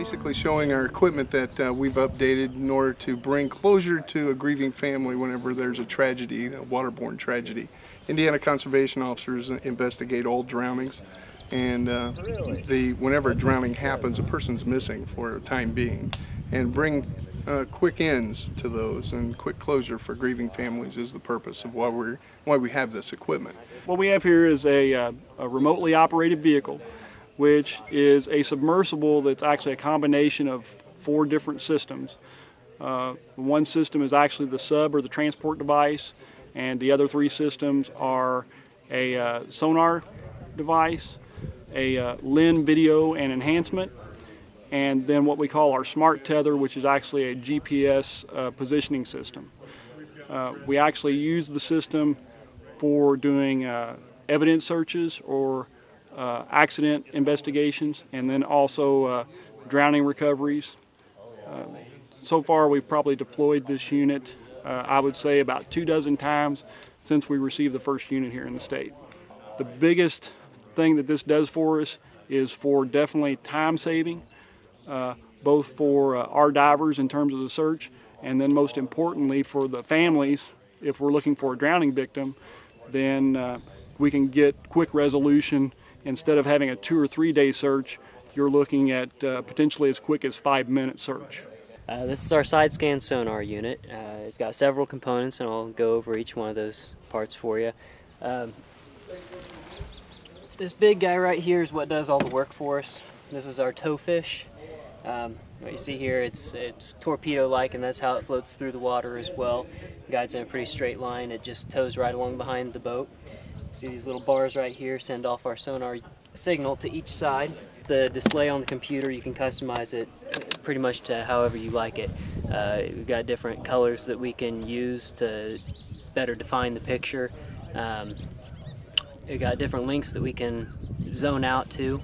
basically showing our equipment that we've updated in order to bring closure to a grieving family whenever there's a tragedy, a waterborne tragedy. Indiana conservation officers investigate all drownings, and whenever a drowning happens, a person's missing for a time being, and bring quick ends to those and quick closure for grieving families is the purpose of why we have this equipment. What we have here is a remotely operated vehicle, which is a submersible that's actually a combination of 4 different systems. One system is actually the sub or the transport device, and the other 3 systems are a sonar device, a LIN video and enhancement, and then what we call our smart tether, which is actually a GPS positioning system. We actually use the system for doing evidence searches or accident investigations, and then also drowning recoveries. So far we've probably deployed this unit, I would say about 24 times since we received the first unit here in the state. The biggest thing that this does for us is for definitely time saving, both for our divers in terms of the search, and then most importantly for the families. If we're looking for a drowning victim, then we can get quick resolution. Instead of having a 2 or 3 day search, you're looking at potentially as quick as 5-minute search. This is our side scan sonar unit. It's got several components, and I'll go over each one of those parts for you. This big guy right here is what does all the work for us. This is our tow fish. What you see here, it's torpedo-like, and that's how it floats through the water as well. It guides in a pretty straight line. It just tows right along behind the boat. See these little bars right here send off our sonar signal to each side. The display on the computer, you can customize it pretty much to however you like it. We've got different colors that we can use to better define the picture. We've got different links that we can zone out to.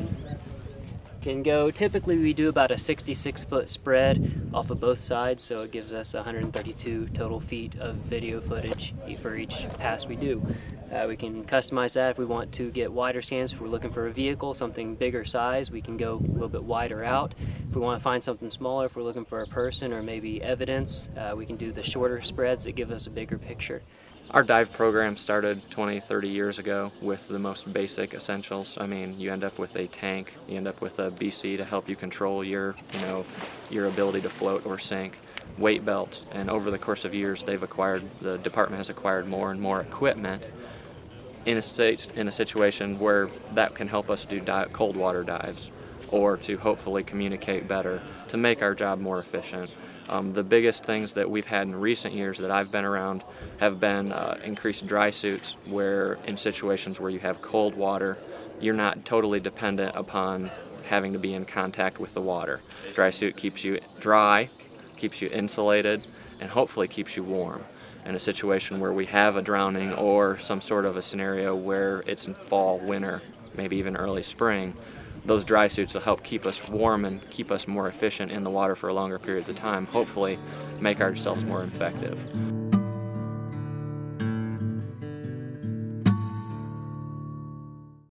Typically we do about a 66-foot spread off of both sides, so it gives us 132 total feet of video footage for each pass we do. We can customize that if we want to get wider scans. If we're looking for a vehicle, something bigger size, we can go a little bit wider out. If we want to find something smaller, if we're looking for a person or maybe evidence, we can do the shorter spreads that give us a bigger picture. Our dive program started 20, 30 years ago with the most basic essentials. I mean, you end up with a tank, you end up with a BC to help you control your ability to float or sink, weight belts, and over the course of years the department has acquired more and more equipment in a situation where that can help us do cold water dives, or to hopefully communicate better, to make our job more efficient. The biggest things that we've had in recent years that I've been around have been increased dry suits, where in situations where you have cold water, you're not totally dependent upon having to be in contact with the water. Dry suit keeps you dry, keeps you insulated, and hopefully keeps you warm. In a situation where we have a drowning or some sort of a scenario where it's in fall, winter, maybe even early spring, those dry suits will help keep us warm and keep us more efficient in the water for longer periods of time, hopefully make ourselves more effective.